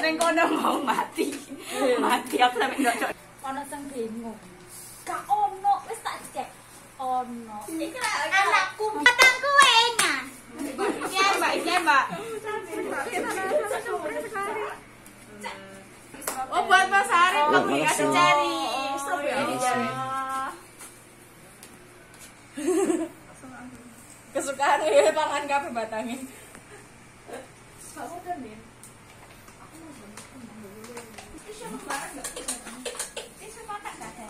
neng kono mau mati. Mati aku sampe ndok. Ono sing bingung. Gak ono, wis tak cek. Ono. Iki anakku, matangku engan. Iya, Mbak, iya, Mbak. Oh, buat Mas Arif dikasih ceri. Kesukaan ya pangan kabeh batangin. Aku kan ya. Aku mau ini siapa barang enggak? Ini siapa tak ada.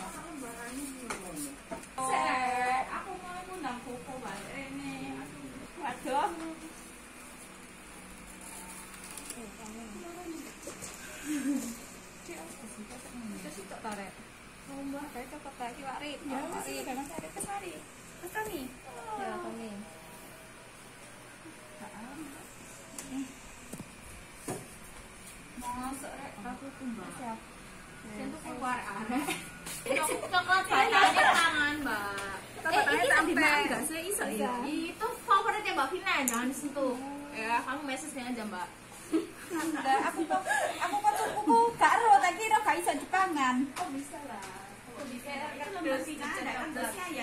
Aku mau ngundang Koko balik ini. Waduh. Kita tak tarik. Mbak, saya cocok lagi warit. Ya, masih ada masalah kesari. Betul nih. Ya, kami. Masuk rek, aku tumbang. Siap. Sentuh keluar arek. Coklat batangnya tangan, Mbak. Ini sampai enggak sih iso ya. Itu favoritnya Mbak Vina, jangan disentuh. Ya, kamu message aja, Mbak. Enggak, aku kok cukup gak ero tak kira gak iso dipangan. Oh, bisa lah. Oh, bisa. Kan dosnya ada, kan dosnya